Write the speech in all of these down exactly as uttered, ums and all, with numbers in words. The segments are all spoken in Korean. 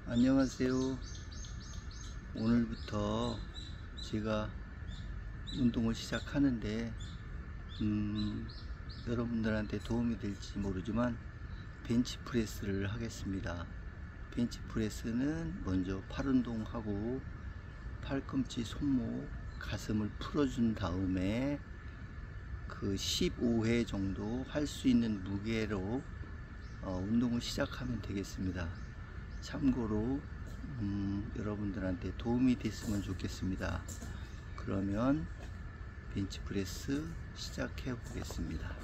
안녕하세요. 오늘부터 제가 운동을 시작하는데 음, 여러분들한테 도움이 될지 모르지만 벤치프레스를 하겠습니다. 벤치프레스는 먼저 팔 운동하고 팔꿈치, 손목, 가슴을 풀어준 다음에 그 십오 회 정도 할 수 있는 무게로 어, 운동을 시작하면 되겠습니다. 참고로 음, 여러분들한테 도움이 됐으면 좋겠습니다. 그러면 벤치프레스 시작해 보겠습니다.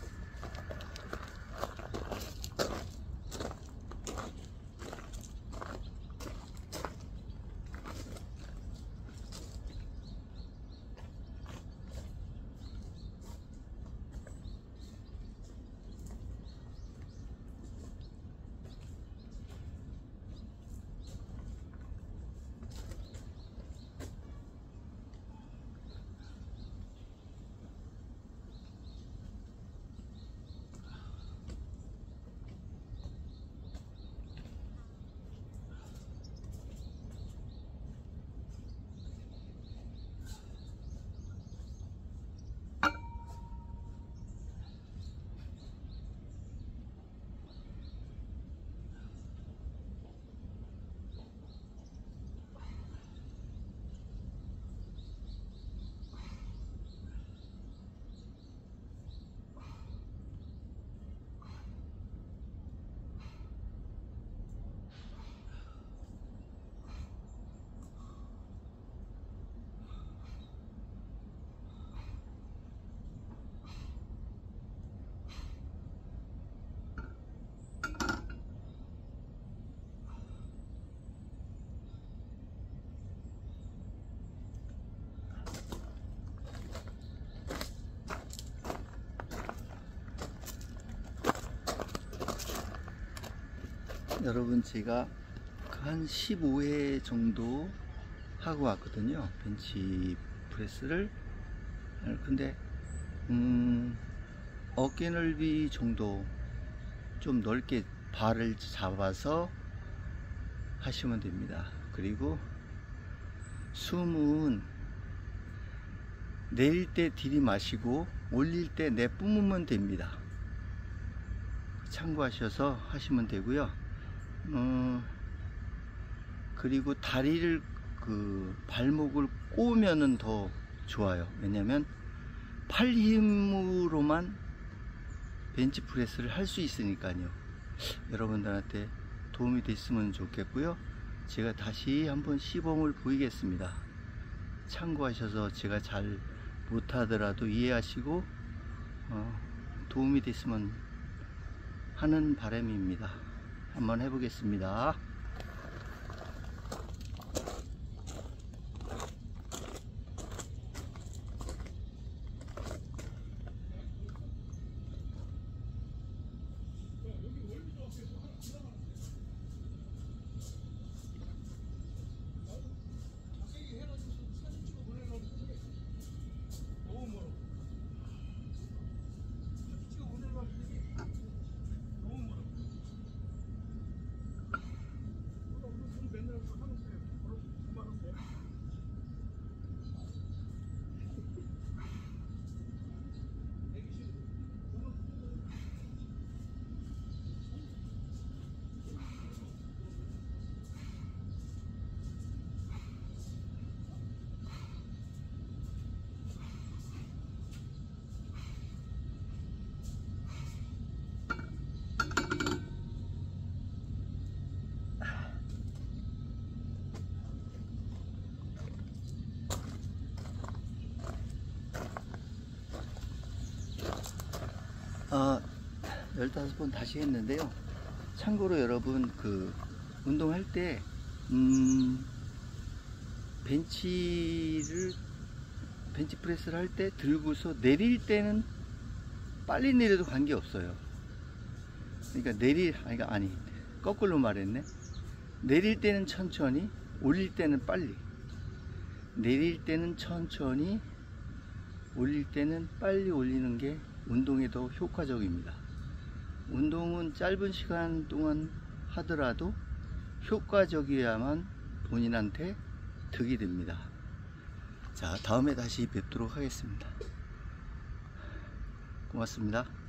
여러분, 제가 한 십오 회 정도 하고 왔거든요, 벤치 프레스를. 근데 음, 어깨 넓이 정도 좀 넓게 발을 잡아서 하시면 됩니다. 그리고 숨은 내릴 때 들이마시고 올릴 때 내뿜으면 됩니다. 참고하셔서 하시면 되고요. 어, 그리고 다리를 그 발목을 꼬으면은 더 좋아요. 왜냐면 팔 힘으로만 벤치프레스를 할 수 있으니까요. 여러분들한테 도움이 됐으면 좋겠고요. 제가 다시 한번 시범을 보이겠습니다. 참고하셔서 제가 잘 못하더라도 이해하시고 어, 도움이 됐으면 하는 바람입니다. 한번 해보겠습니다. 아, 열다섯 번 다시 했는데요. 참고로 여러분, 그 운동할 때 음, 벤치를 벤치프레스를 할 때 들고서 내릴 때는 빨리 내려도 관계없어요. 그러니까 내릴 아니 아니 거꾸로 말했네. 내릴 때는 천천히, 올릴 때는 빨리. 내릴 때는 천천히, 올릴 때는 빨리 올리는 게 운동에 더 효과적입니다. 운동은 짧은 시간 동안 하더라도 효과적이어야만 본인한테 득이 됩니다. 자, 다음에 다시 뵙도록 하겠습니다. 고맙습니다.